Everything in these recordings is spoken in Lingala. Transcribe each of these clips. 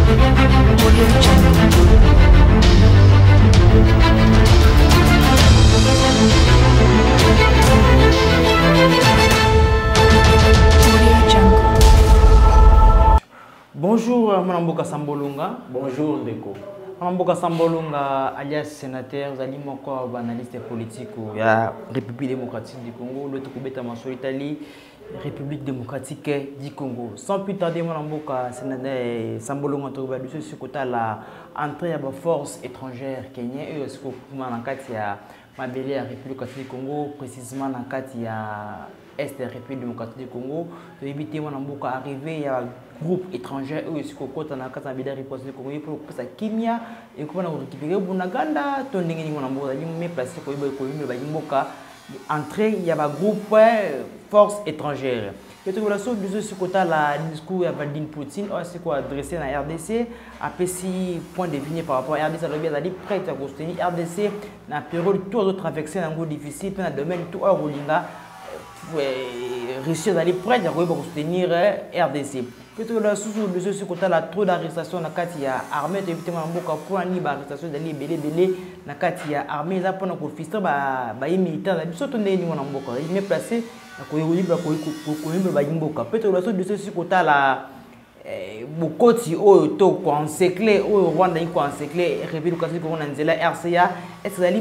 Bonjour, Mboka Sambolunga. Bonjour, Ndeko. Mboka Sambolunga, alias sénateur, vous allez mon corps analyste politique de la République démocratique du Congo, l'autre Koubeta Masso Italie, République démocratique du Congo. Sans plus tarder, Mboka sénateur Sambolunga, tu sur côté la entrée à la force étrangère kenyenne et ce qu'on a ma belle République démocratique du Congo, précisément dans le est de la République démocratique du Congo. Pour éviter mon amboka arrivé, il y a un groupe étranger où est-ce qu'on compte dans la République du Congo pour que ça Kimia et qu'on a récupéré Bunaganda, ton n'engi mon amboka, il me place pour entrer, il y a un groupe force étrangère. Et tout le monde de ce côté la discours à Vladimir Poutine, c'est quoi adressé à la RDC, après 6 points définis par rapport à RDC, ça dit prêt à soutenir RDC dans la période tout autre traversée dans un difficile, dans le domaine tout hors Rolinga. Réussir d'aller près de soutenir RDC. Peut-être que ce côté là trop d'arrestations dans la armée évidemment beaucoup pour une arrestation d'aller belé dans la armée ça pendant que fils militaire surtout né nous en beaucoup il est placé ko libre ko peut-être que ce côté là bokoti o to ko encercler o Rwanda ko encercler République démocratique ko na nzela RCA est-ce que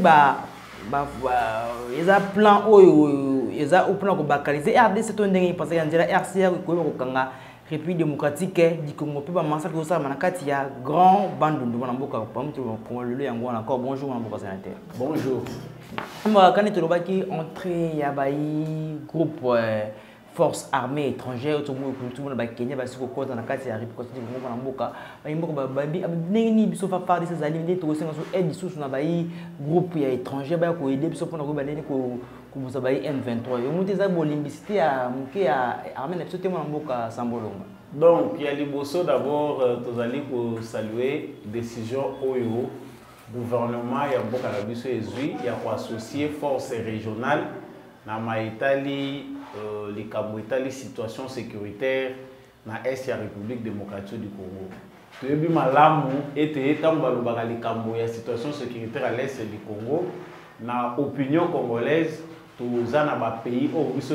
ils ont plan ils ont plan ko bakaliser RDC to ndenge parce que nzela RCA ko kanga République démocratique du Congo pe ba massacre ko sa manakati ya grand bandundu na mboka pa mtu ko lelo yango encore bonjour na mboka sénateur. Bonjour. Moi quand tu lobaki entrée ya bayi groupe force armée étrangère tout le monde ba Kenya ba siko kota na kati ya République du Congo na mboka ba mboka ba ndenge biso fa part de ces alliés to senga so aide sous na bayi groupe ya étranger ba ko aider biso pona ko ba ndenge ko vous avez M23. Vous avez des limbicité à armée absolument mboka Sambolonga. Donc, il y a l'Iboso d'abord, vous allez saluer décision OYO, gouvernement, il y a beaucoup de il y a associé force régionale, dans ma Italie, les Cabo Italie, situation sécuritaire, dans l'Est, la République démocratique du Congo. Tu as vu malamu et tu as vu la situation sécuritaire à l'Est du Congo, dans l'opinion congolaise. Tous les pays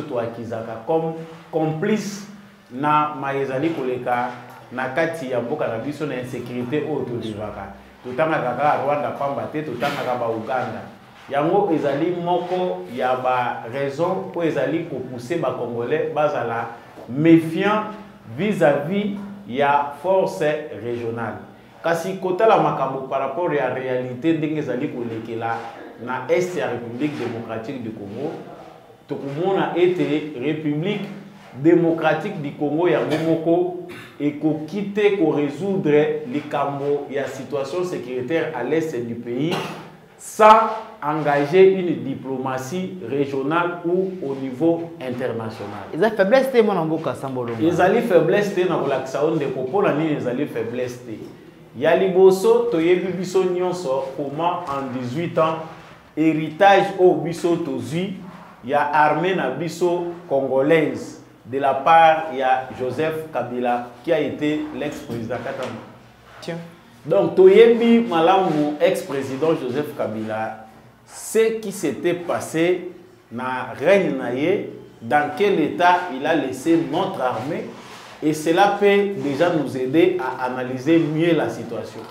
comme complice na maezali koleka na kati ya mboka na biso na insécurité autorisaka totanga kaka Rwanda pamba te totanga ka ba Uganda yango ezali moko ya ba raison po ezali ko pousser ba congolais bazala méfiant vis-à-vis ya force régionale kasi kotala makambo par rapport à réalité ndenge ezali kolekela na est ya République démocratique du Congo to kumona été République démocratique du Congo ya momoko et ko quitter ko résoudre les cambo ya situation sécuritaire à l'est du pays sans engager une diplomatie régionale ou au niveau international. Ils ont faiblesse té mon mboka Sambolonga. Ils ont faiblesse té na kolakisa onde popo na ni ils ont faiblesse té. Ya liboso to yebi biso nyonso comment en 18 ans héritage au biso tozui ya armée na biso congolaise de la part ya Joseph Kabila qui a été l'ex-président Katanga. Tiens. Donc toyebi malamu ex-président Joseph Kabila ce qui s'était passé na règne naie dans quel état il a laissé notre armée et cela peut déjà nous aider à analyser mieux la situation.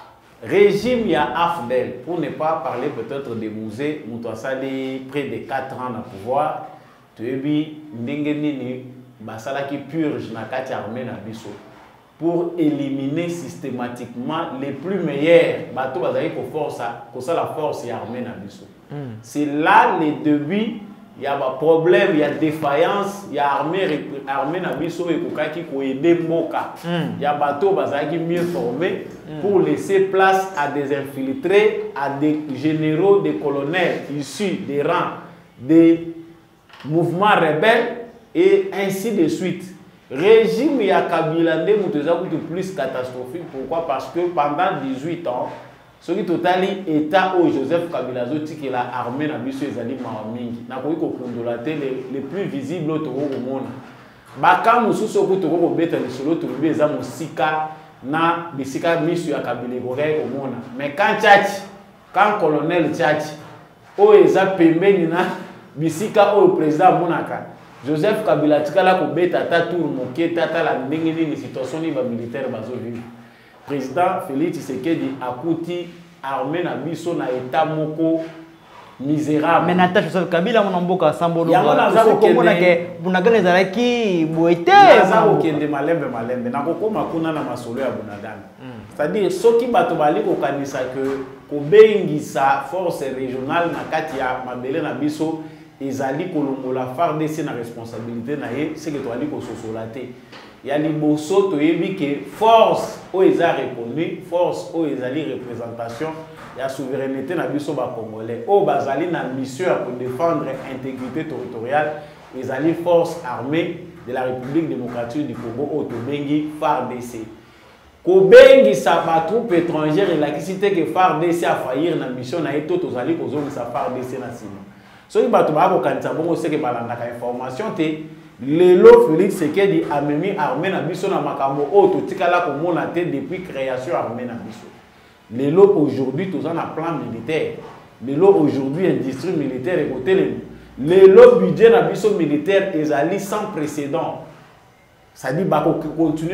Régime ya AFDEL, pour ne pas parler peut-être des musées, Moutouassali, près de 4 ans à pouvoir, tu as vu, Ndengenini, Basala qui purge na kati armée na biso, pour éliminer systématiquement les plus meilleurs bateaux bazali ko force, pour ça la force ya armée na biso. C'est là les débuts. Il y a un problème, il y a défaillance, il y a armée na biso et kokaki ko aider mboka. Il y a bateau bazaki mieux formé pour laisser place à des infiltrés, à des généraux, des colonels issus des rangs des mouvements rebelles et ainsi de suite. Régime ya Kabila ndé plus catastrophique. Pourquoi? Parce que pendant 18 ans ce qui totali état au Joseph Kabila zoti que la armée na biso ezali mamingi na koyi ko kondolater les plus visibles au monde baka mususu ko to ko beta lisolo to be za musika na bisika misu ya Kabila Goré omona. Mais quand colonel Tchachi o eza pembeni na bisika o président monaka Joseph Kabila tikala ko beta ta tour moke tata la ndenge ni situation ni ba militaire bazo vivre. Président Félix Tshisekedi akuti armée na biso na état moko misérable. Mais Natacha Joseph Kabila mon mboka sambolo. Yango na za ko mona ke bunagana ezalaki boete. Za ko kende malembe na ko koma kuna na masolo ya bunagana. C'est-à-dire soki bato bali ko kanisa que ko bengisa force régionale na kati ya mabele na biso ezali kolongola FARDC na responsabilité na ye c'est que to ali ko sosolaté. Ya liboso to yebi que force o eza reconnue, force o ezali représentation la souveraineté na biso ba congolais o bazali na mission pour défendre l'intégrité territoriale les alliés forces armées de la République démocratique du Congo au Tobengi FARDC ko bengi sa ba troupe étrangère et la cité que FARDC a faillir na mission na eto tozali ko zongi sa FARDC na sima so bato ba ko kanisa bongo c'est que balanda ka information te lelo Félix Tshisekedi a memi armée na biso na makambo o to tikala ko mona te depuis création armée na biso. L'élo aujourd'hui, tout ça a plan militaire. L'élo aujourd'hui, industrie militaire et côté l'élo budget na biso militaire est allé sans précédent. Ça dit bah continuer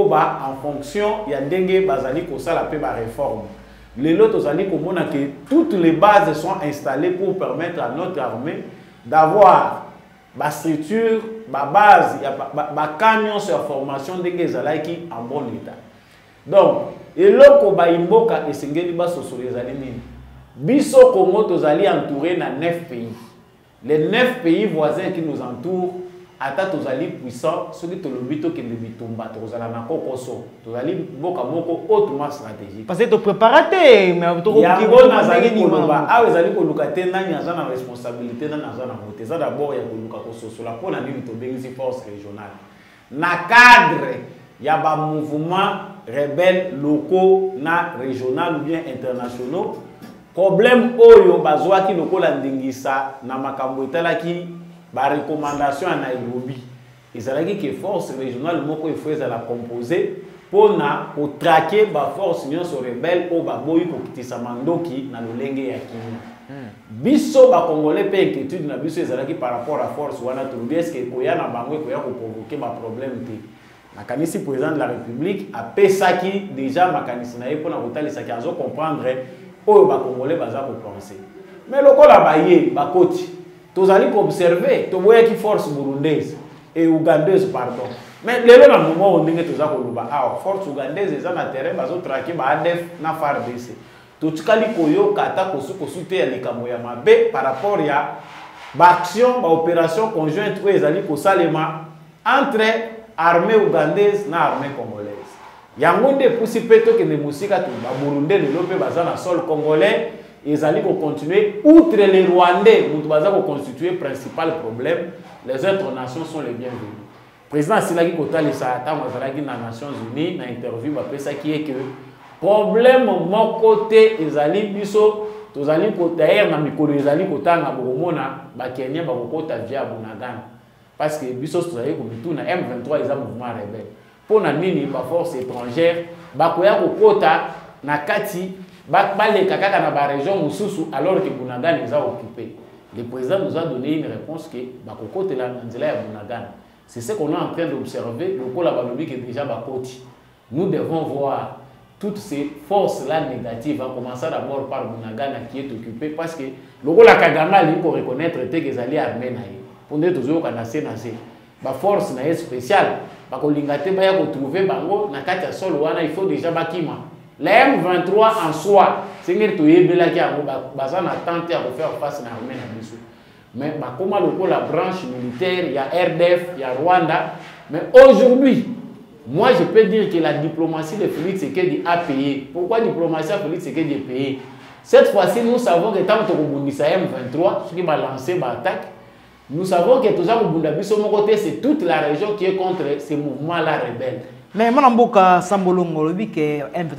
en fonction il y a dengue bazali ko ça la paix ba réforme. L'élo tout ça dit que toutes les bases sont installées pour permettre à notre armée d'avoir ba structure, ba base, ba camion sur formation dengue zalaki en bon état. Donc et loko ba imboka esengeli ba sosolezali nini biso Congo tozali entouré na 9 pays. Les 9 pays voisins qui nous entourent ata tozali puissant soki tolobi to kende bitumba tozala na kokoso tozali mboka moko hautement stratégique parce que to préparate mais to ko nazali koloba awe ezali koluka te nani aza na responsabilité nani aza na mote eza d'abord ya koluka kososola mpona nini tobengisi force régionale na cadre ya ba mouvement rebelles locaux na régional ou bien internationaux problème oyo bazwaki lokola ndingisa na makambo etalaki ba recommandation à Nairobi ezalaki que force régionale moko il faut la composer pour na ko traquer ba force nyonso rebelle o ba boyi ko kitisa mandoki na lolenge ya Kenya biso ba congolais pe inquiétude na biso ezalaki par rapport à force wana to est-ce que koya na bango ko ya ko provoquer ba problème te. Makanisi président de la République a pesaki déjà makanisi na ye pour na kotali saki azo comprendre oyo ba congolais baza ko penser mais lokola baye ba koti tozali ko observer to boya ki force burundaise et ougandaise pardon mais lelo na moment ondenge toza ko luba force ougandaise eza na terrain bazo traquer ba ADF na FARDC to tikali koyo kata kosu te ya likambo ya mabe par rapport ya ba action ba opération conjointe oyo ezali ko salema entre armée ougandaise na armée congolaise. Yango nde pousi peto ke ne musika to ba burundais le lope baza na sol congolais ezali ko continuer outre les rwandais mutu baza ko constituer principal problème les autres nations sont les bienvenues. Président Silaki Kotali sa ta mazalaki na Nations Unies na interview ba pesa qui est que problème mon côté ezali biso tozali ko d'ailleurs na mikolo ezali kotanga bomona ba Kenya ba kokota via Bunagana. Parce que biso tozali ko bituna M23 eza mouvement rebelle pour na nini ba force étrangère ba koya kokota na kati ba leka kaka na ba région mususu alors que Bunagana eza occupé. Le président nous a donné une réponse que ba kokota la nzela ya Bunagana. C'est ce qu'on est en train d'observer le kola balobi que déjà ba koti. Nous devons voir toutes ces forces là négatives en commençant d'abord par Bunagana qui est occupé parce que le kola Kagame il faut reconnaître que les alliés armés na pour nous toujours kanase nase ba force na spéciale ba ko lingate ba ya ko trouver bango na kati ya sol wana il faut déjà bakima la M23 en soi c'est ngir to yebela ki yango baza na tente ya ko faire face na armée na biso mais ba koma loko la branche militaire il y a RDF il y a Rwanda mais aujourd'hui moi je peux dire que la diplomatie de Félix Tshisekedi a payé. Pourquoi la diplomatie de Félix Tshisekedi a payé? Cette fois-ci nous savons que tant que Bundisa M23 ce qui va lancer l'attaque. Nous savons que tout ça, c'est toute la région qui est contre ces mouvements-là rebelles. Mais moi, je sais que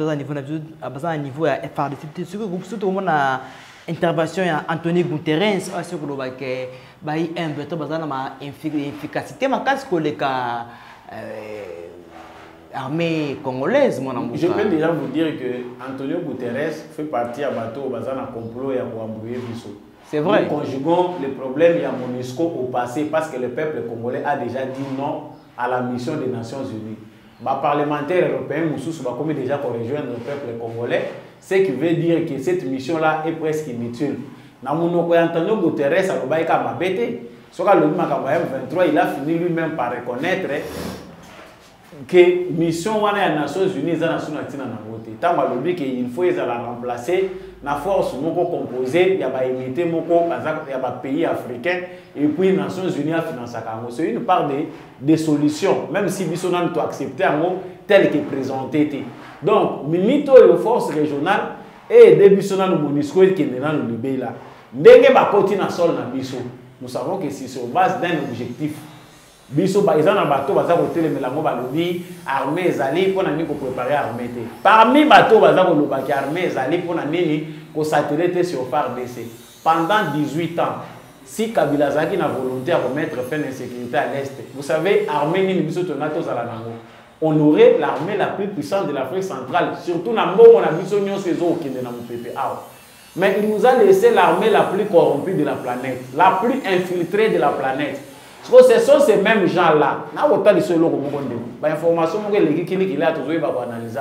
M23 niveau de FARDC, surtout intervention Anthony Guterres, sur le baquet, M23 efficacité, mais qu'est-ce que armée congolaise, mon amour. Je peux déjà vous dire que Antonio Guterres fait partie à bateau dans un complot et à embrouiller Bissau. C'est vrai. Nous conjuguons les problèmes à MONUSCO au passé parce que le peuple congolais a déjà dit non à la mission des Nations Unies. Les parlementaires européens ont déjà rejoindre le peuple congolais, ce qui veut dire que cette mission-là est presque inutile. Antonio Guterres a bêté. Sur le M23, il a fini lui-même par reconnaître que la mission des Nations Unies est la Tant qu'il faut la remplacer, la force composée, il y a imité un pays africain et puis les Nations Unies a financé. C'est une part des solutions, même si nous avons accepté tel que présenté. Donc, milito et forces régionales et des bisons nous MONUSCO qui est dans le Libé là. Dès que nous savons que c'est sur base d'un objectif. Biso par exemple na bateau baza ko telemelango balobi armée ezali pour nani ko préparer armée té. Parmi bateau baza ko lobaki armée ezali pour nani ko satellite sur FARDC. Pendant 18 ans, si Kabila zaki na volonté à remettre fin à l'insécurité à l'est, vous savez armée ni biso tonato zala nango. On aurait l'armée la plus puissante de l'Afrique centrale, surtout na mbongo na biso nyonso ezo okende na mopepe awa. Mais il nous a laissé l'armée la plus corrompue de la planète, la plus infiltrée de la planète. Ce sont ces mêmes gens-là. L'information qui a toujours analysé.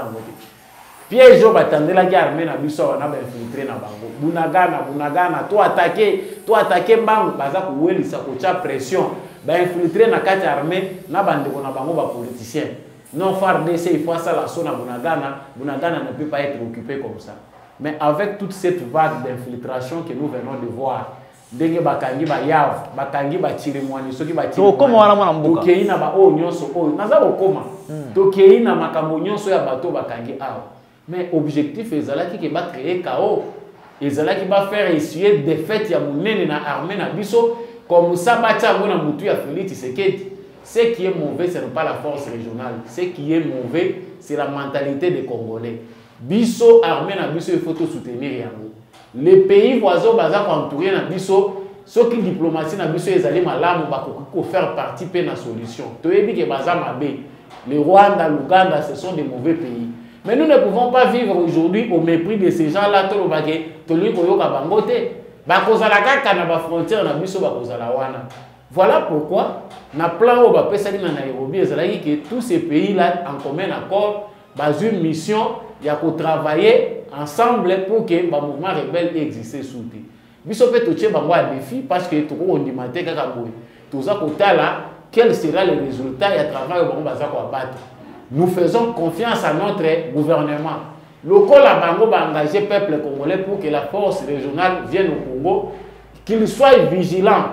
Piège au batande la guerre armée na biso na ba infiltrer na bango. Bunagana, toi attaquer bango baza ko welisa ko cha pression. Ba infiltrer na kati armée na bande ko na bango ba politiciens. Non FARDC il faut ça la sona Bunagana ne peut pas être occupé comme ça. Mais avec toute cette vague d'infiltration que nous venons de voir, ndenge bakangi ba yav bakangi ba chirimwani soki ba chirimwani to koma wana mwana mboka tokei na ba o nyonso o naza kokoma tokei na makambo nyonso ya bato bakangi awa mais objectif ezalaki ke ba créer chaos ezalaki ba faire essuyer défaite ya munene na armée na biso comme ça ba tia ngona mutu ya Félix Tshisekedi. Ce qui est mauvais ce n'est pas la force régionale, ce qui est mauvais c'est la mentalité des Congolais. Biso armée na biso il faut tout soutenir yango. Les pays voisins baza entourés na biso ceux qui diplomatie na biso ezali malamu bakoko faire partie pe na solution to yebi ke baza mabe le Rwanda l'Ouganda ce sont des mauvais pays mais nous ne pouvons pas vivre aujourd'hui au mépris de ces gens là to lobake to lui koyoka bango te bakozala kaka na ba frontière na biso bakozala wana. Voilà pourquoi na plan o ba pesali na Nairobi ezalaki que tous ces pays là en commun accord bas une mission il y a qu'à travailler ensemble pour que le mouvement rebelle existe sous terre. Biso peut toucher un défi parce que tout le monde dit tout ça quel sera le résultat et à travers le battre. Nous faisons confiance à notre gouvernement. Le col a engagé le peuple congolais pour que la force régionale vienne au Congo, qu'il soit vigilant.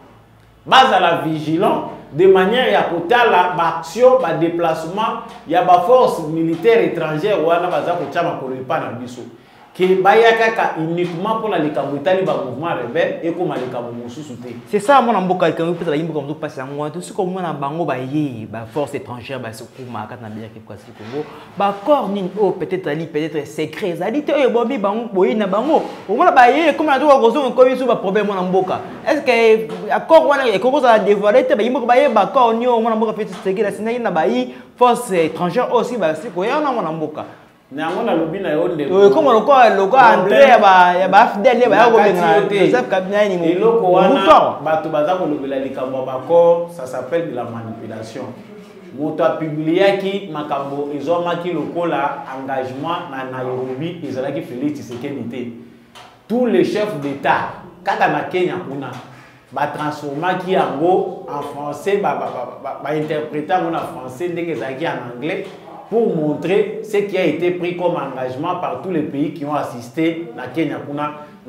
Base à la vigilance de manière à côté la action, ba déplacement, il y a ba force militaire étrangère ou ana baza ko chama ko pas na biso. Que bayaka uniquement pour la likabutali ba mouvement rebelle et comme les kabumu sous-souté. C'est ça mon amboka quand vous peut-être comme tout passer en moi tout ce comme moi na bango ba yi ba force étrangère ba sokuma kat na bien ke kwasi Congo ba corps ni o peut-être ali peut-être secret ali te e bobi bango boyi na bango au moins ba yi comme na to ko so ko biso ba problème mon amboka est-ce que accord wana e ko ça dévoiler te ba yi ba yi ba corps ni o mon amboka fait secret la sina na ba yi force étrangère aussi ba si ko ya na mon amboka Nangona lobina yonde. Comme le quoi entrée ya ba fidèle ba ko benga Joseph Kabila ni mo. Eloko wana bato baza ko lobela likambo bako ça s'appelle de la manipulation. Moto a publié ki makambo ezomaki lokola engagement na Nairobi ezalaki Félix Tshisekedi. Tous les chefs d'État kaka na Kenya kuna ba transformaki yango en français ba interpréter en français ndenge ezalaki en anglais. Pour montrer ce qui a été pris comme engagement par tous les pays qui ont assisté na Kenya kuna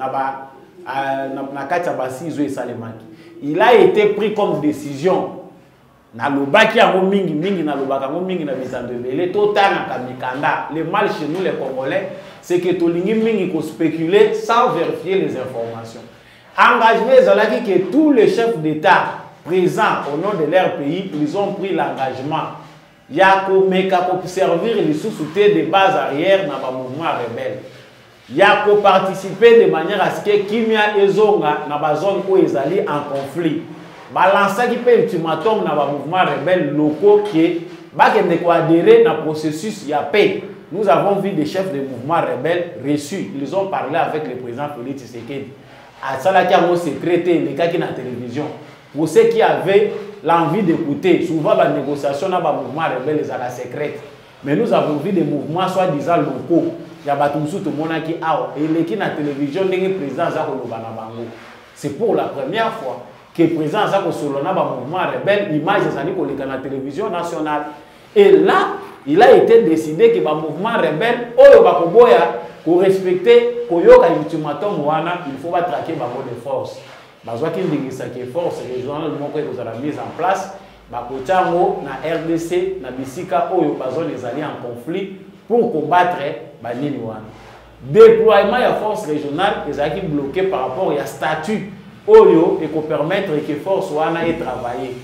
na kati basi zo esalemaki. Il a été pris comme décision na lobaki yango mingi na lobaka yango mingi na bisando ebele totana kamikanda. Le mal chez nous les Congolais c'est que tolingi mingi ko spéculer sans vérifier les informations. Engagement ezalaki que tous les chefs d'État présents au nom de leur pays ils ont pris l'engagement. Il y a qu'à servir les sous-soutés des bases arrière dans le mouvement rebelle. Il y a qu'à participer de manière à ce que Kimia et Zonga dans la zone où ils allaient en conflit. Balancer qui peut ultimatum dans le mouvement rebelle locaux qui est bakende ko adhérer na processus ya paix. Nous avons vu des chefs de mouvements rebelles reçus. Ils ont parlé avec le président Félix Tshisekedi. À ça, qui a mon secrétaire, les gars qui na télévision. Pour ceux qui avaient l'envie d'écouter, souvent la négociation dans les mouvements rebelles les la secrète. Mais nous avons vu des mouvements soi-disant locaux. Il y a tout le monde qui a et qui na télévision les président Zako Bango. C'est pour la première fois que le président Zako Solona ba mouvement rebelle image de la télévision nationale. Et là, il a été décidé que le mouvement rebelle, pour respecter l'ultimatum, il faut traquer les forces. Les forces régionales ont mis en place, na RDC, na Bisika, les alliés en conflit pour combattre les déploiement de la force régionale est bloqué par rapport au statut et pour permettre que les forces soient travailler.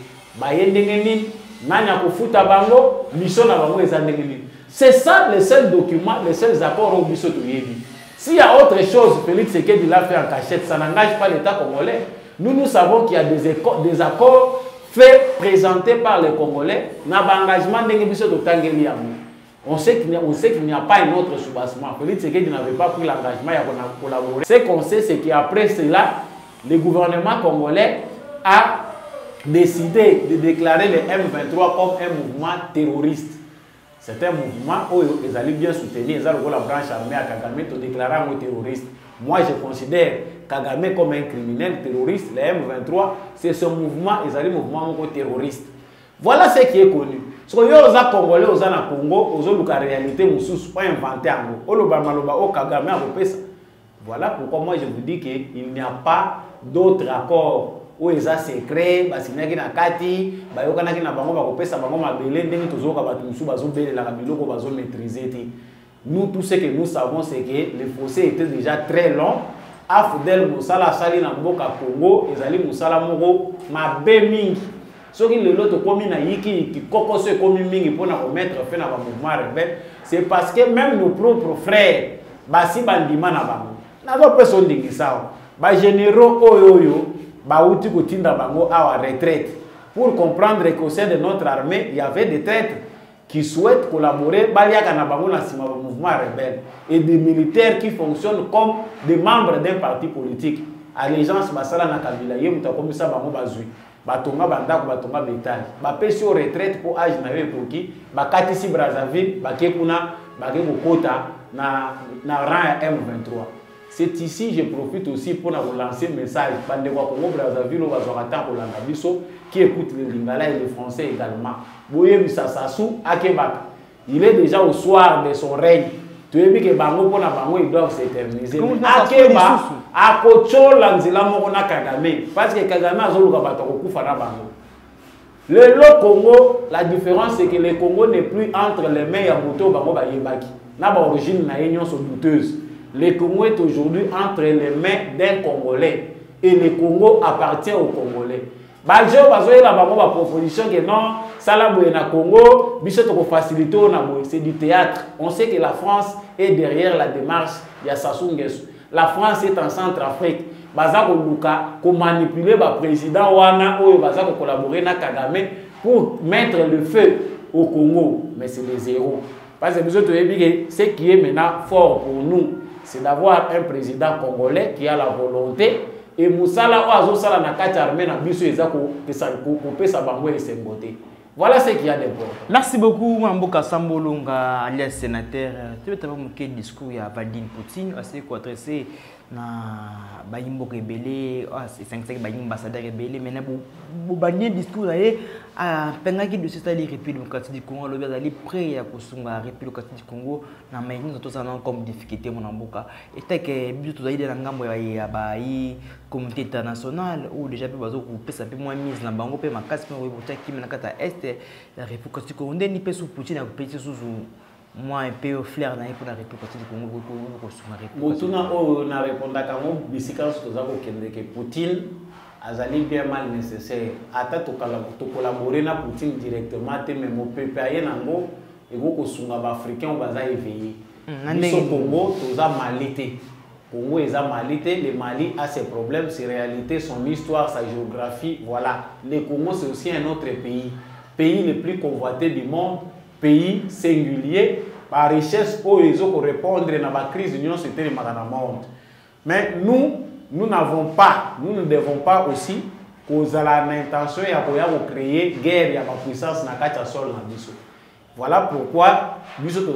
C'est ça les seuls documents, les seuls accords au Bissot. S'il y a autre chose, Félix Tshisekedi l'a fait en cachette, ça n'engage pas l'État congolais. Nous savons qu'il y a des accords faits, présentés par les Congolais, engagement on sait qu'il n'y a pas un autre soubassement. Félix Tshisekedi n'avait pas pris l'engagement à collaborer. Ce qu'on sait, c'est qu'après cela, le gouvernement congolais a décidé de déclarer le M23 comme un mouvement terroriste. C'est un mouvement où ils allaient bien soutenir, ils allaient la branche armée à Kagame pour déclarer un terroriste. Moi, je considère Kagame comme un criminel terroriste. Le M23, c'est ce mouvement, ils allaient mouvement terroriste. Voilà ce qui est connu. Ce que les Congolais, aux Congo, aux la réalité, ils ont inventé un mot. Voilà pourquoi moi je vous dis qu'il n'y a pas d'autre accord. Où ils ont secret, ils ont na kati, ils ont na bango ba kopesa bango mabele ndenge tozoka ba tumusu bazo belela ka biloko bazo maîtriser. Nous tout ce que nous savons c'est que le fossé était déjà très long. Afdel Moussala sali na mboka Congo, ezali Moussala moko mabe mingi. Soki le lot komi na yiki ki kokoso komi mingi pour na mettre fin na ba mouvement rebelle, c'est parce que même nos propres frères basi bandima na bango. Na ba personne ndingisa. Ba généraux oyo Baouti Koutinda Bango à la retraite. Pour comprendre qu'au sein de notre armée, il y avait des traîtres qui souhaitent collaborer avec le mouvement rebelle et des militaires qui fonctionnent comme des membres d'un parti politique. Allégeance Basala Nakabila, Yemuta comme ça, Bango Bazui, Batonga Bandako, Batonga Bétal. Bapesi aux retraites pour âge nawe pour qui, Bakatisi Brazzaville, Bakekuna, Bakeko Kota, na rang M23. C'est ici je profite aussi pour vous lancer un message. Qui écoute le lingala et le français également. Il est déjà au soir de son règne. Tu as vu que Bango pour Bango ils doivent s'éterniser. Akeba akocho lanzila mona Kagame parce que Kagame azoluka bato kokufa na Bango. Le Congo, la différence c'est que le Congo n'est plus entre les mains ya moto Bango ba yebaki. Na ba origine na union sont douteuses. Le Congo est aujourd'hui entre les mains d'un Congolais et le Congo appartient aux Congolais. Baljo bazoye la bango ba proposition que non, ça la boye na Congo, biso to ko faciliter na boye, c'est du théâtre. On sait que la France est derrière la démarche ya Sassou Nguesso. La France est en Centrafrique. Baza ko luka ko manipuler ba président wana oyo baza ko collaborer na Kagame pour mettre le feu au Congo, mais c'est des zéros. Parce que biso to yebi que ce qui est maintenant fort pour nous, c'est d'avoir un président congolais qui a la volonté et Moussala Oazo Sala na kati armée na biso ezako pesa bango et semboté. Voilà ce qu'il y a d'important. Merci beaucoup Mamboka Sambolunga alias sénateur. Tu veux t'avoir mon discours à Vladimir Poutine assez quoi adressé na bayimbo rebelle c'est 5 bayimbo ambassadeur rebelle mais na bu banier discours là a pengaki de cette République démocratique du Congo le bazali prêt à kosunga République démocratique du Congo na maingi tout ça comme difficulté mon amboka et tel que biso to zaide na ngambo ya bayi communauté internationale ou déjà pe bazo ko pesa pe moins mise na bango pe makasi pe botia kimi na kata est la République démocratique du Congo ndeni pe sous Poutine a petit sous moi un peu flair na pour la République du Congo ko sunga République motuna o na répondre kango bisika to za ko kende ke Poutine azali bien mal nécessaire ata to collaborer na Poutine directement te mais mo pepaye nango et ko sunga ba africain baza éveillé biso Congo to za malité Congo eza malité le Mali a ses problèmes ses réalités son histoire sa géographie voilà le Congo c'est aussi un autre pays pays le plus convoité du monde, pays singulier, par richesse où ils ont répondre à la crise de l'Union société dans le monde. Mais nous n'avons pas, nous ne devons pas aussi cause l'intention de créer guerre et la puissance dans le sol. Voilà pourquoi nous avons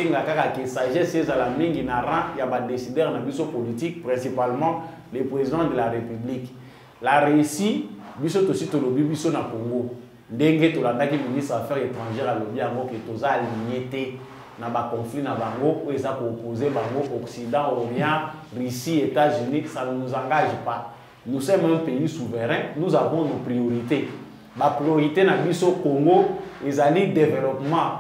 que sagesse est la mingi na rang il y a des décideurs dans le politique, principalement les présidents de la République. La Russie, nous avons aussi le biso na Congo. Dengue to la ministre des Affaires étrangères à l'objet en que tous aligné na ba conflit na bango où ils ont opposé bango Occident, Orient, Russie, États-Unis, ça ne nous engage pas. Nous sommes un pays souverain, nous avons nos priorités. Ma priorité na biso Congo, ils allaient développement.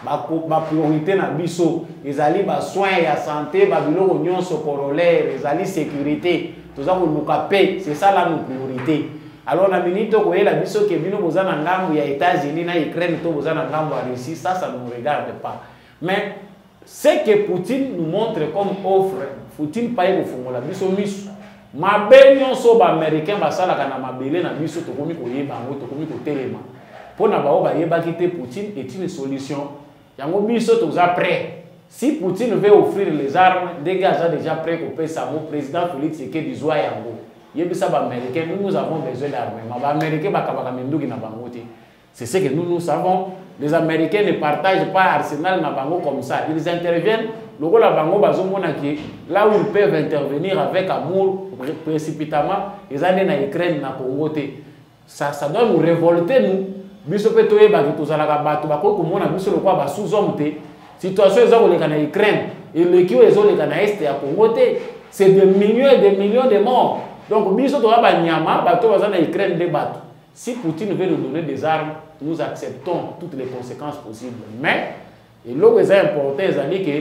Ma priorité na biso, ils allaient ba soins et santé, ba biloko nyonso corollaire, ils allaient sécurité. Tout ça pour paix, c'est ça là nos priorités. Alors na minute ko la biso ke bino bozana ngambo ya États-Unis na Ukraine to bozana ngambo ya Russie, ça ne nous regarde pas. Mais ce que Poutine nous montre comme offre, Poutine paye au fongola biso misu. Ma benyon so ba américain ba sala kana mabele na biso to komi ko yeba ngo to komi ko telema. Pona ba o ba yeba kite Poutine est une solution. Yango biso to za prêt. Si Poutine veut offrir les armes, des gars sont déjà prêts pour payer ça. Mon président Félix Tshisekedi zoa yango. Yebisa ba américain, nous avons besoin d'armement. Ba américain ba kabaka menduki na bango te. C'est ce que nous savons. Les Américains ne partagent pas Arsenal na bango comme ça. Ils interviennent. Logo la bango bazomona ki là où ils peuvent intervenir avec amour précipitamment, ils allaient na Ukraine na Congo te. Ça doit nous révolter nous. Biso pe toye ba ki tozalaka bato ba ko komona biso lokwa ba sous-homme te. Situation eza koleka na Ukraine et le kio ezoleka na est ya Congo te. C'est des millions et des millions de morts. Donc biso to ba nyama bato baza na Ukraine de bato. Si Poutine veut nous donner des armes, nous acceptons toutes les conséquences possibles. Mais et là où c'est important, c'est que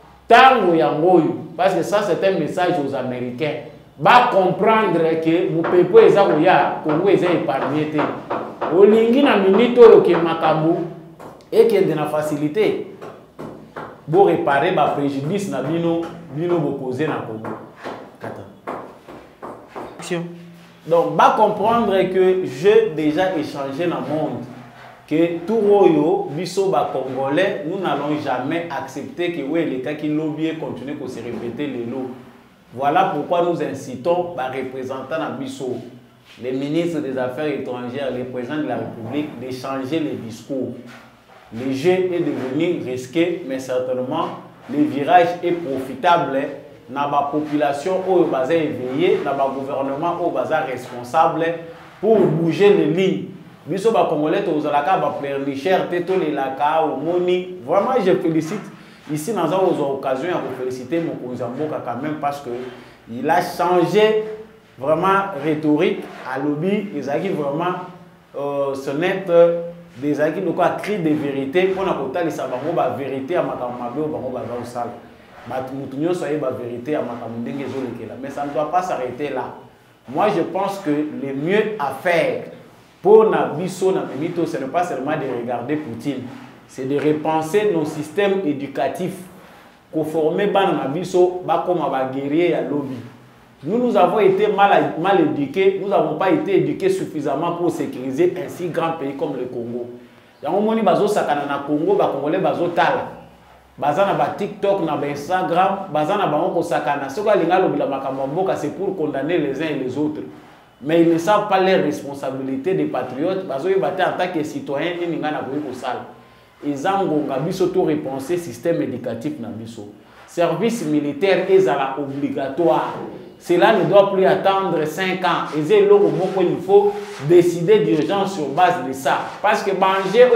tango yangoyu, parce que ça c'est un message aux Américains, va comprendre que mon peuple est à Congo est épargné. Au lingi na minute que makambu et qui est de la facilité pour réparer ma préjudice na bino opposé na Congo. Donc va comprendre que j'ai déjà échangé dans le monde que tout royo biso ba congolais nous n'allons jamais accepter que ouais les cas qui lobby continuent à se répéter les lots. Voilà pourquoi nous incitons les représentants de biso, les ministres des Affaires étrangères, les présidents de la République d'échanger les discours. Le jeu est devenu risqué, mais certainement le virage est profitable dans la population au basé éveillé, dans le gouvernement au basé responsable pour bouger les lignes. Biso ba congolais to zalaka ba plernicher teto les laka au moni. Vraiment je félicite ici dans une occasion à féliciter mon Konzamboka quand même parce que il a changé vraiment rhétorique à lobby ils a vraiment se net des acquis de quoi cri de vérité pour na kota les sabango ba vérité à makambo ba bango ba sala. Ba mutunyo soyez ba vérité à makambo ndenge zolekela mais ça ne doit pas s'arrêter là. Moi je pense que le mieux à faire pour Nabiso, ce n'est pas seulement de regarder Poutine, c'est de repenser nos systèmes éducatifs. Conformer Nabiso, comme un guerrier à lobby. Nous avons été mal éduqués, nous n'avons pas été éduqués suffisamment pour sécuriser un si grand pays comme le Congo. Il y a un moment où sakana Congo, les Congolais bazo tala. Bazana ba TikTok, na ba Instagram, bazana ba onko sakana. Ce que linga lobila makamboka c'est pour condamner les uns et les autres. Mais ils ne savent pas les responsabilités des patriotes parce qu'ils battent en tant que citoyens et ils ont surtout repenser le système éducatif. Service militaire est obligatoire. Cela ne doit plus attendre 5 ans. Il faut décider d'urgence sur base de ça. Parce que manger,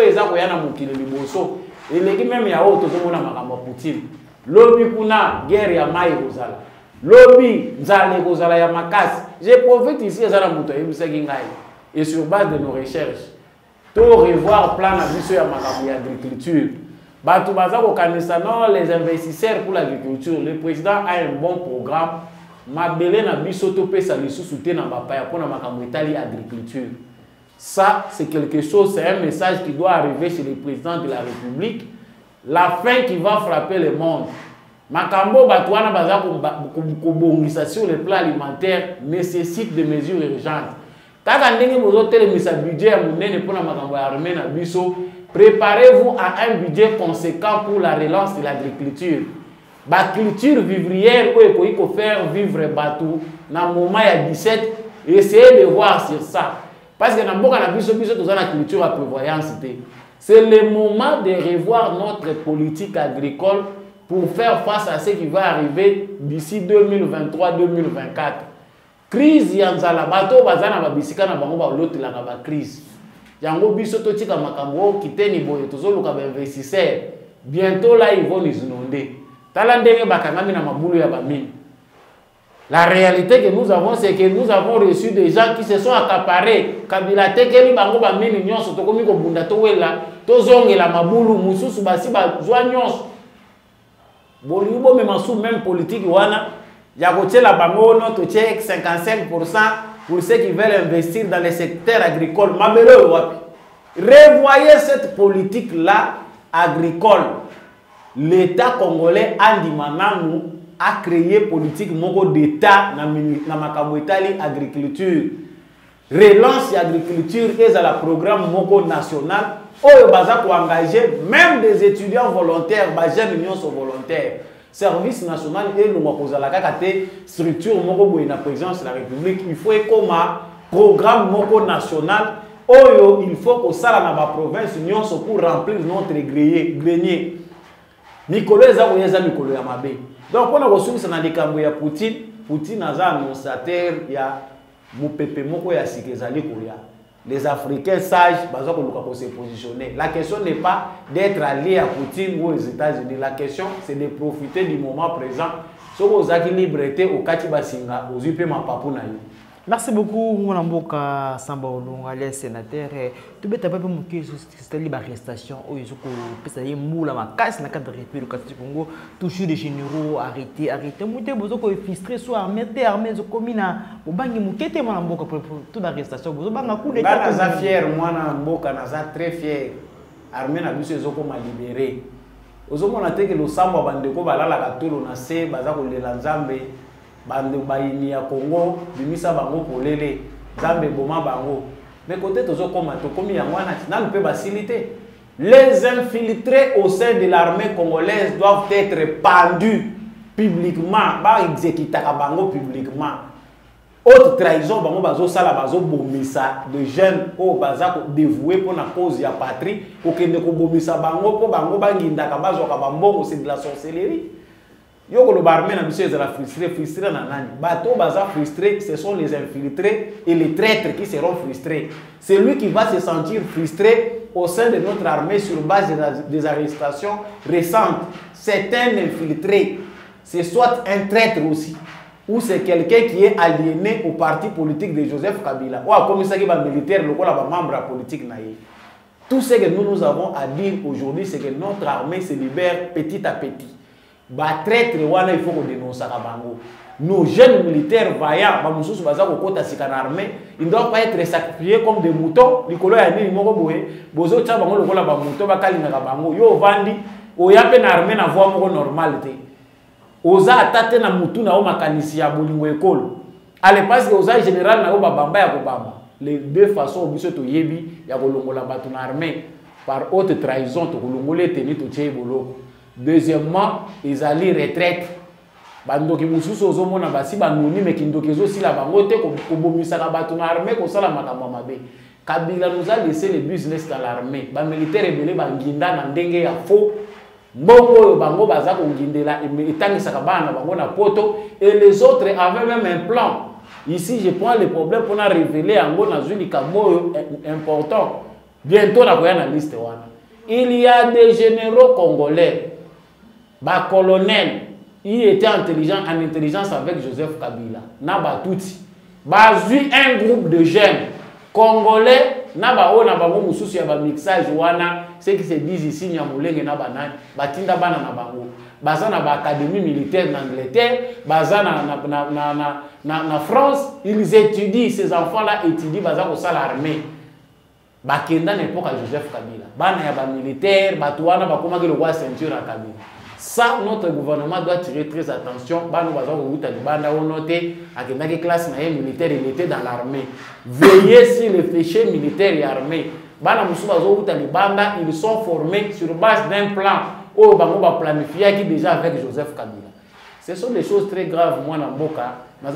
et les même ya auto Poutine. Lobby kuna guerre ya mai ozala. Lobby nzale kozala ya makasi. Je profite ici et sur base de nos recherches, tout revoir plan d'agriculture à l'agriculture. Les investisseurs pour l'agriculture, le président a un bon programme. Mabele na biso to pesa lisu soutien na bapaya pour na makambo Italie agriculture. Ça c'est quelque chose, c'est un message qui doit arriver chez le président de la République. La fin qui va frapper le monde. Makambo batouana baza sur le plan alimentaire nécessite des mesures urgentes. Taka ndenge bozo telemisa budget ya munene pour la makambo ya armée na biso, préparez-vous à un budget conséquent pour la relance de l'agriculture. La culture vivrière où il faut faire vivre bateau dans le moment il y a 17, essayez de voir sur ça. Parce que dans le monde, nous avons la culture à prévoyance. C'est le moment de revoir notre politique agricole pour faire face à ce qui va arriver d'ici 2023-2024. Crise yanzala bato bazana babisika na bango ba l'autre la ba crise. Yango biso to tika makambo kiteni boye tozoluka ba investisseur. Bientôt là ils vont nous inonder. Tala ndenge bakangami na mabulu ya bamini. La réalité que nous avons c'est que nous avons reçu des gens qui se sont accaparés. Kabila tekeli bango bamini nyonso tokomi ko bunda to wela tozongela mabulu mususu basi ba zwa nyonso. Bolibo même politique wana. Il y a la bango notre check 55% pour ceux qui veulent investir dans le secteur agricole. Revoyez cette politique-là agricole. L'État congolais Andimanamu a créé politique d'État dans ma agriculture. Relance l'agriculture et le programme Moko national. Où baza pour engager même des étudiants volontaires, jeunes unions sont volontaires. Service national et le Mokozala Kakate, structure Moko na présidence de la République, il faut comme un programme Moko national. Oyo, il faut que ça dans la province union pour remplir notre grenier. Nicolas Zawoyeza Nicolas Yamabe. Donc on a reçu ça dans les cambo ya Poutine. Poutine a annonciateur ya Moupepe Moko ya Sikezali Koya. Les Africains sages, pour se positionner. La question n'est pas d'être allié à Poutine ou aux États-Unis. La question, c'est de profiter du moment présent. Si vous avez liberté au Katibasinga, aux UP Mapapou. Merci beaucoup, mon Mboka Samba Olunga, les sénateurs. Tu peux taper mon cœur sur la arrestation. Il faut que moula ma casse na cadre République du Congo. Toujours des généraux arrêtés. Mouté bozo ko frustré soit armé zo komina. Obangi mukete mon Mboka pour toute arrestation. Bozo banga coup d'état. Naza fier moi na Mboka naza très fier. Armée na biso zo ko ma libéré. Ozo mona te que le samba bandeko balala katolo na se baza ko lela nzambe. Bande baini ya Congo bimisa bango polele Zambe boma bango mais côté tozo koma to komi ya mwana na peut faciliter les infiltrés au sein de l'armée congolaise doivent être pendus publiquement ba exécuter bango publiquement autre trahison bango bazo sala bazo bomisa de jeunes au bazako dévoué pour la cause ya patrie ko kende ko bomisa bango po bango banginda ka bazo ka bambongo c'est de la sorcellerie. Yoko le barman a monsieur frustré na nani. Bateau baza frustré, ce sont les infiltrés et les traîtres qui seront frustrés. C'est lui qui va se sentir frustré au sein de notre armée sur base des arrestations récentes. C'est un infiltré, c'est soit un traître aussi, ou c'est quelqu'un qui est aliéné au parti politique de Joseph Kabila. Ou comme ça qui va militaire, le membre politique naïe. Tout ce que nous avons à dire aujourd'hui, c'est que notre armée se libère petit à petit. Ba traître wana il faut qu'on dénonce à bango. Nos jeunes militaires vaillants, ba mususu baza ko kota sika na armée, ils ne doivent pas être sacrifiés comme des moutons. Likolo ya ni moko boye, bozo tsa bango lokola ba mouton ba kalinga ka bango. Yo vandi, o yape na armée na voie moko normalité. Oza atate na mutu na o makanisi ya bolingo ekolo. Ale parce que oza général na o ba bamba ya ko bamba. Les deux façons biso to yebi ya kolongola batu na armée par haute trahison to kolongole teni to tshé boloko. Deuxièmement, ils allaient retraite. Bandoki mususu ozomona basi banoni mais kindoki ezosila bango te ko bomisaka bato na armée ko sala makambo mabe. Kabila nous a laissé le business dans l'armée. Ba militaire ebele banginda na ndenge ya faux. Mbongo oyo bango baza ko ngindela etangisaka bana bango na poto et les autres avaient même un plan. Ici je prends le problème pour na révéler en gros na zuli kamoyo important. Bientôt na koya na liste wana. Il y a des généraux congolais. Ba colonel, il était intelligent en intelligence avec Joseph Kabila. Naba touti. Bazui un groupe de jeunes congolais. Naba o naba mo mususu ya ba mixage wana. Ceux qui se disent ici nyamulenge naba nani. Batinda bana na bango. Baza na ba académie militaire d'Angleterre. Baza na France. Ils étudient, ces enfants-là étudient. Baza ko sala armée. Bakenda n'époque à Joseph Kabila. Bana ya ba militaire. Batuana bakoma ke le roi ceinture à Kabila. Ça, notre gouvernement doit tirer très attention. Classe militaire, il était dans l'armée. Veillez sur les fichiers militaires et armés. Ils sont formés sur base d'un plan planifié qui déjà avec Joseph Kabila. Ce sont des choses très graves. Moi, dans Mboka,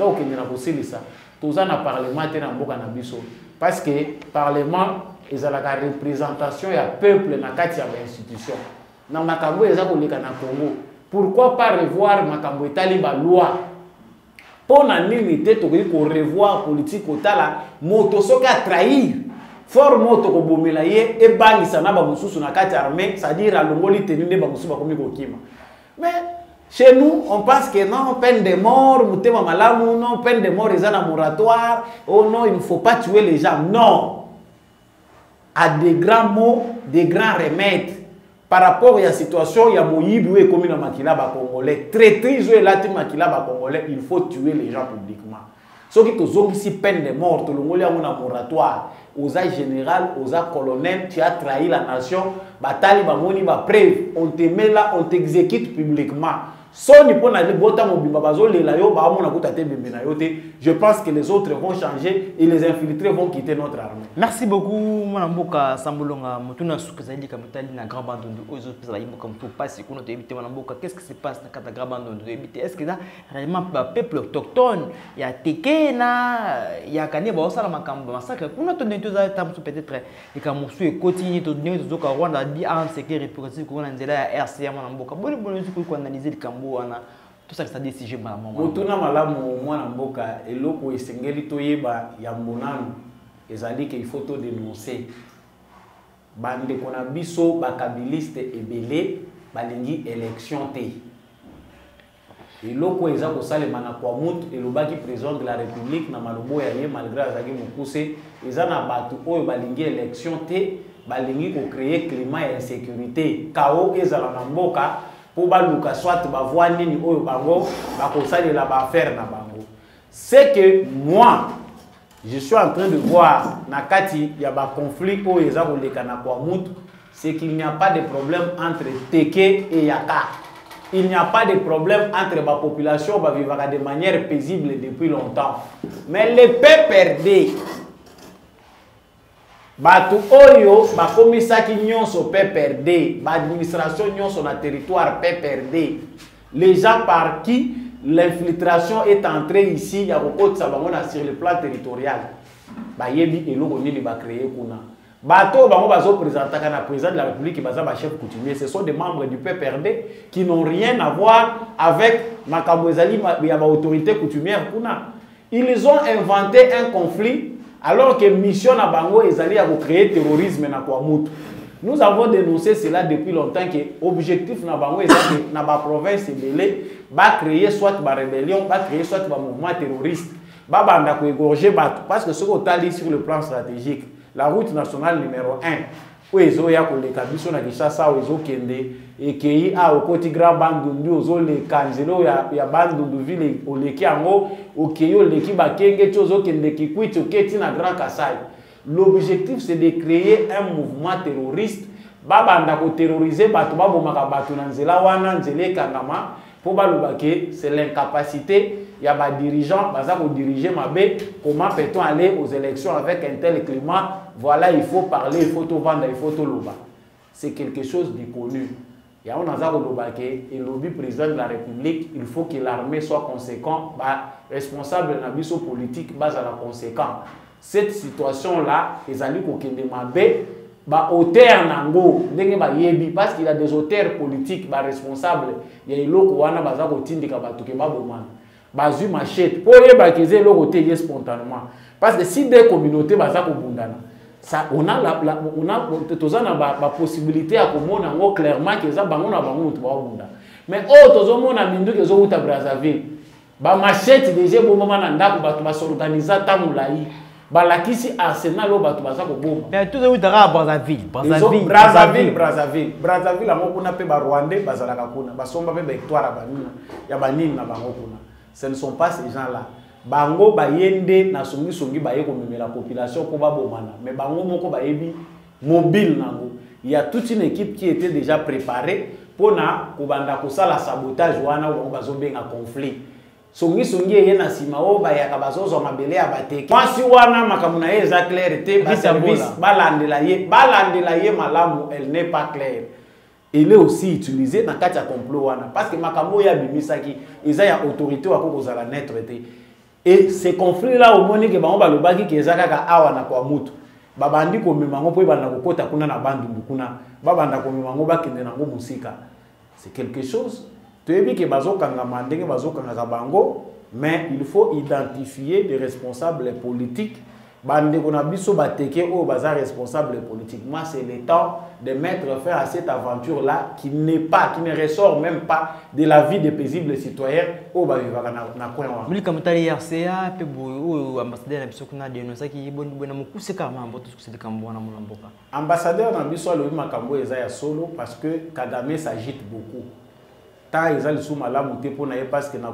parce que le Parlement est la représentation et le peuple dans l'institution. Dans Makambo, Congo. Pourquoi pas revoir Makambo et la loi? Pour l'unité, pour revoir la politique, moto soka trahir. Fort moto ko bomela ye e bangi sana ba mususu na kati armée, c'est-à-dire à l'ongoli teninde ba mususu ba komi ko kima. Mais chez nous, on pense que non, peine de mort, mutema malamu, non, peine de mort, ils ont un moratoire, oh non, il ne faut pas tuer les gens. Non. À des grands mots, des grands remèdes. Par rapport à la situation, il y a Moïbou et comme dans Makila Congolais. Traîtrise et là, Makila Congolais, il faut tuer les gens publiquement. Ce qui est ici peine de mort, tout le monde a un moratoire. Aux aides générales, aux aides colonels, tu as trahi la nation, bataille, bamoni, ba preuve, on te met là, on t'exécute publiquement. Je pense que les autres vont changer et les infiltrés vont quitter notre armée. Merci beaucoup, Mwanamboka Sambolonga. Mutuna Soukazali Kamutali na Grand Bandundu. Aux autres, comme tout passe, qu'on a évité Mwanamboka. Qu'est-ce qui se passe dans le Grand Bandundu? Est-ce que là, réellement, le peuple autochtone, il y a Tekena, il y a Kanye Baosala Makambo, massacre. Qu'on a donné tout ça, peut-être, et quand on suit continue de donner des autres Rwanda, dit en sécurité pour que qu'on a dit là, RCA Mwanamboka. Bon, qu'on analyse le Cambo. Tout ça, c'est des sujets malamu. Motuna malamu mwana mboka eloko esengeli toyeba ya monano ezali que il faut to dénoncer. Bande kona biso bakabiliste ebele balingi élection te. Eloko eza ko salema na kwa mutu elobaki président de la République na malobo ya ye malgré azaki mokuse eza na batu oyo balingi élection te balingi ko créer climat et insécurité. Kao ezala na mboka pour baluka soit bavoa nini oyo bango bakosali la ba faire na bango. C'est que moi je suis en train de voir na kati ya ba conflit oyo eza ko leka na kwa mutu, c'est qu'il n'y a pas de problème entre Teke et Yaka. Il n'y a pas de problème entre la population va vivre de manière paisible depuis longtemps. Mais le PPRD Batu oyo ba komisa ki nyonso PPRD, ba administration nyonso na territoire PPRD. Les gens par qui l'infiltration est entrée ici, ya kokoti sa bango na sur le plan territorial. Ba yebi eloko nini ba créer kuna. Bato bango bazo présenter kana président de la République baza ba chef coutumier, ce sont des membres du PPRD qui n'ont rien à voir avec makambo ezali ya ba autorité coutumière kuna. Ils ont inventé un conflit. Alors que mission na bango ezali ya créer terrorisme na kwa mutu. Nous avons dénoncé cela depuis longtemps que objectif na bango ezali na ba province belé ba créer soit ba rébellion, ba créer soit ba mouvement terroriste. Ba banda ko égorger batu parce que ce qu'on tali sur le plan stratégique, la route nationale numéro 1 où ezo ya ko leka biso na Kinshasa ezo kende ekei a okoti Grand Bandundu ozo le kanzelo ya Bandundu ville oleki ango okeyo leki bakenge chozo kende Kikwit oketi na Grand Kasai. L'objectif c'est de créer un mouvement terroriste babanda ko terroriser batu babomaka batu na nzela wana nzele kangama pour baloba ke c'est l'incapacité ya ba dirigeant baza ko diriger mabe. Comment peut-on aller aux élections avec un tel climat? Voilà, il faut parler, il faut tout vendre, il faut tout loba. C'est quelque chose de connu. Il y a un et le lobby président de la République, il faut que l'armée soit conséquent, responsable de la mission politique, base à la conséquent. Cette situation-là, les alliés qui ont auteur nango, parce qu'il y a des auteurs politiques, responsables, il y a des gens qui ont bazu machette pour les bakiser le côté spontanément parce que si des communautés baza ko bundana ça on a la possibilité à komona ngo clairement que ça bango na bango to ba bunda mais tozo mona mindu ke zo uta Brazzaville ba machette déjà bo mama na ndako batu ba s'organiser tamulai ba lakisi arsenal o batu baza ko bomba mais tout zo uta Brazzaville ngo kuna pe ba Rwandais bazala ka kuna ba somba pe victoire banina ya banini na bango kuna. Ce ne sont pas ces gens-là. Bango bayende na songi baye ko memela population ko babomana. Mais bango moko bayebi mobile nango. il y a toute une équipe qui était déjà préparée pour na kobanda kosala sabotage wana ou bazobenga conflit. Songi ye na sima o ba ya kabazozo mabele ya bateke. Mwasi wana makamuna ye za clair te ba service balandela ye malamu, elle n'est pas claire. Elle est aussi utilisée dans kati ya complot wana parce que makambo ya bimisaki eza ya autorité wa kozala netre te. Et ces conflits là au moni ke bango balobaki ke eza kaka awa na kwa mutu. Babandi ko memango po banda kokota kuna na bandu kuna. Babanda ko memango bakende nango musika. C'est quelque chose. Tu es que bazokanga mandenge bazokanga bango, mais il faut identifier des responsables politiques. Bande kona biso bateke o baza responsable politique. Moi c'est le temps de mettre fin à cette aventure là qui ne ressort même pas de la vie des paisibles citoyens au ba vivaka na coin wa. Muli kamutali RCA pe boyo ambassadeur na biso kuna dénoncer ki bona mukuse kama mboto kusede kambo na mulamboka. Ambassadeur na biso alobi makambo eza ya solo parce que Kagame s'agite beaucoup. Parce que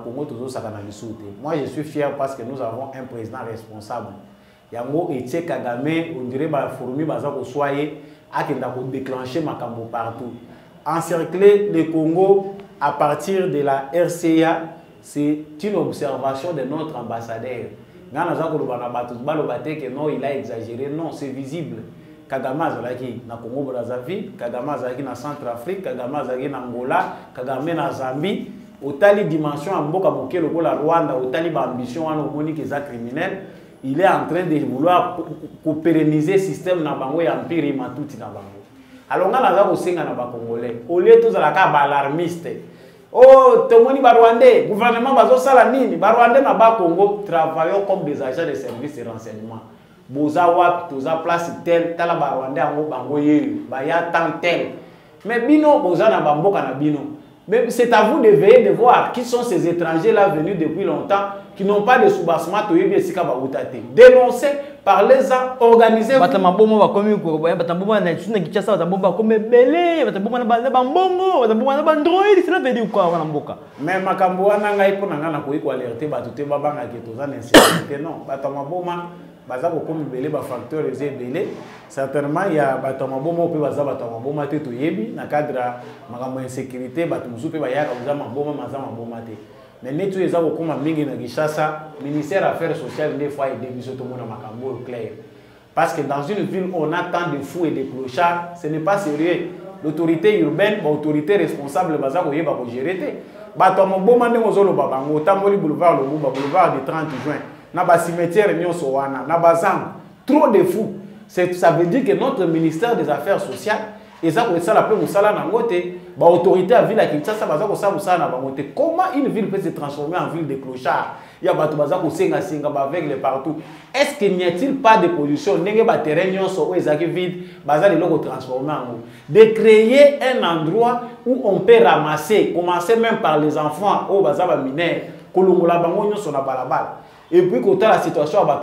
moi je suis fier parce que nous avons un président responsable. Yango Etienne Kagame, on dirait ba fourmi baza ko soyer akenda ko déclencher makambo partout. Encercler le Congo à partir de la RCA, c'est une observation de notre ambassadeur. Ngana za ko bana batu balobate que non, il a exagéré, non, c'est visible. Kagame azalaki na Congo Brazzaville, Kagame azalaki na Centrafrique, Kagame azalaki na Angola, Kagame na Zambie. Otali dimension en mboka moke lokola Rwanda, otali ba ambition wana omoni que za criminel, il est en train de vouloir pérenniser le système na bango ya empire matuti na bango. Alors ngana za ko senga na ba Congolais, au lieu tous ala ka ba alarmiste. Oh, tomoni ba Rwandais, gouvernement bazo sala nini? Ba Rwandais na ba Congo travaillons comme des agents de services de renseignement. Boza wap toza place tel tala ba Rwandais ango bango ye ba ya tant tel. Mais bino boza na bamboka na bino. Mais c'est à vous de veiller de voir qui sont ces étrangers là venus depuis longtemps qui n'ont pas de soubassement toyebi esika ba utate. Dénoncés par les gens organisés. Batama bomo ba komi ko batama bomo na tsuna kichasa batama bomo ba komi belé batama bomo na ba mbongo batama bomo na ba android cela veut dire quoi wana mboka. Mais makambo wana ngai pona ngana ko iko alerter batu te babanga ke toza na insécurité non batama bomo baza ko komi belé ba facteur ezé belé certainement il y a batama bomo pe baza batama bomo te toyebi na cadre makambo insécurité batu musu pe ba yaka baza maboma mazama bomo te. Mais nous tous les gens qui ont mingi na Kinshasa, ministère Affaires sociales des fois il dévisse tout le monde à makambo clair. Parce que dans une ville on a tant de fous et de clochards, ce n'est pas sérieux. L'autorité urbaine, l'autorité responsable baza ko yeba ko gérer te. Bato moboma ndenge ozolo babango tamboli boulevard le boulevard du 30 juin. Na ba cimetière nyonso wana, na bazang, trop de fous. Ça veut dire que notre ministère des Affaires sociales et ça pour ça la plus musala na ngote ba autorité à ville à Kinshasa baza ko sa musala na bangote. Comment une ville peut se transformer en ville de clochards? Il y a bato baza ko senga ba avec les partout. Est-ce qu'il n'y a-t-il pas de pollution ndenge ba terrain nyonso o ezaki vide baza les loko transformer en de créer un endroit où on peut ramasser, commencer même par les enfants au baza ba mineurs kolongola bango nyonso na balabala. Et puis, quand la situation à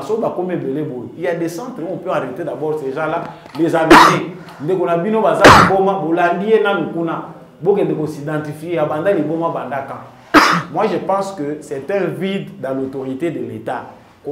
il y a des centres où on peut arrêter d'abord ces gens-là, les amener. Dès qu'on a vu nos bazar, s'identifier, moi, je pense que c'est un vide dans l'autorité de l'État.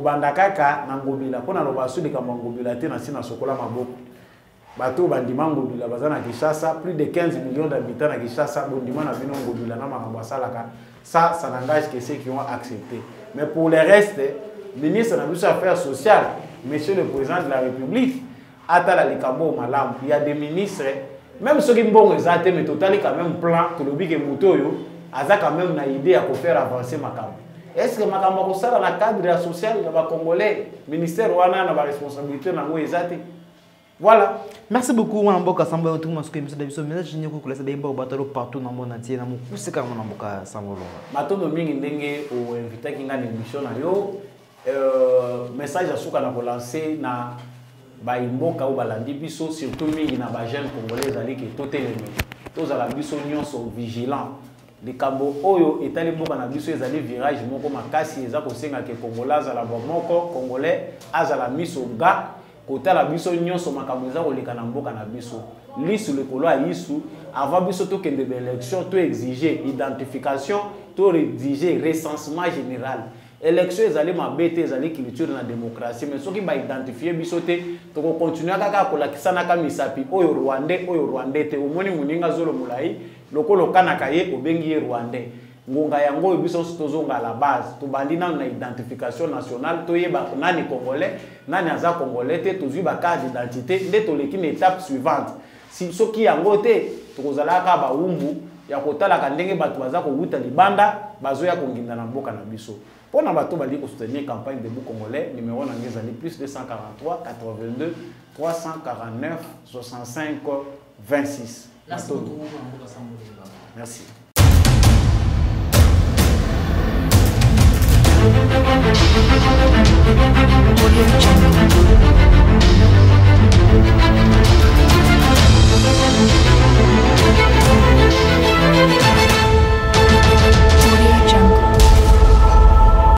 Bato bandima ngobila bazana Kinshasa, plus de 15 millions d'habitants à Kinshasa, bandima na bino ngobila na makambo salaka. Ça n'engage que ceux qui ont accepté. Mais pour le reste, le ministre des Affaires sociales, monsieur le président de la République, Atala Likambo Malam, il y a des ministres, même ceux qui ont exalté, mais totalement quand même plan, que le big Moutoyo, a quand même une idée à faire avancer Makambo. Est-ce que Makambo ça dans le cadre social, dans le Congolais, le ministère Wana a la responsabilité dans le voilà. Merci beaucoup, on a beaucoup assemblé autour de ce que nous message généraux que les débat partout dans le monde entier, dans mon pouce comme on a beaucoup assemblé. Maintenant, nous avons invité qui a une émission na yo, message à ceux qui ont lancé na baimboka ou balandi biso surtout mingi na ba jeunes congolais ali que tout est les tous à la biso nion sont vigilants. Les cambo oyo etali mboka na biso ezali virage moko makasi eza ko senga ke congolais à la moko congolais azala miso ga kota la biso nyonso makambo eza koleka na mboka na biso lisu lekolo ya isu avant biso to kende ba élection to exiger identification to exiger recensement général élection ezali mabe te ezali culture na démocratie mais soki ba identifier biso te to ko continuer kaka kolakisa na misapi oyo rwandais te omoni muninga zolo mulai lokolo kanaka ye obengi ye rwandais ngonga yango biso tozonga à la base to bandi na identification nationale to yeba nani congolais nani aza congolais te tozwi ba carte d'identité nde to leki na étape suivante si soki yango te tokozala ka ba umbu ya kotala ka ndenge bato baza ko wuta libanda bazoya konginda na mboka na biso pona bato bali ko soutenir campagne de congolais numéro na ngezali plus 243 82 349 65 26 merci. Audio Jungle.